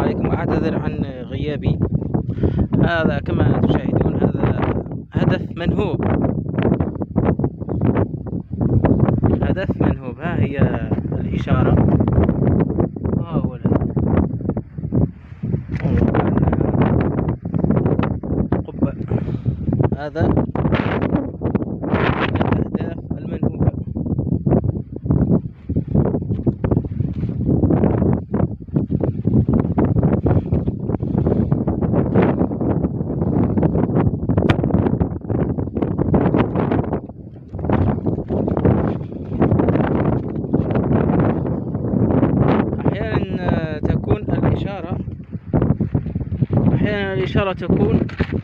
عليكم وأعتذر عن غيابي. هذا كما تشاهدون هذا هدف منهوب، هدف منهوب. ها هي الإشارة، ها هو قبة. هذا الأهداف المنهوبة. أحيانا الإشارة تكون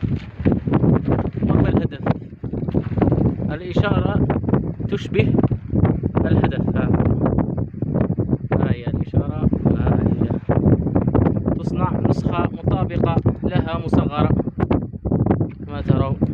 قبل الهدف، الإشارة تشبه الهدف. ها هي الإشارة، هي تصنع نسخة مطابقة لها مصغرة كما ترون.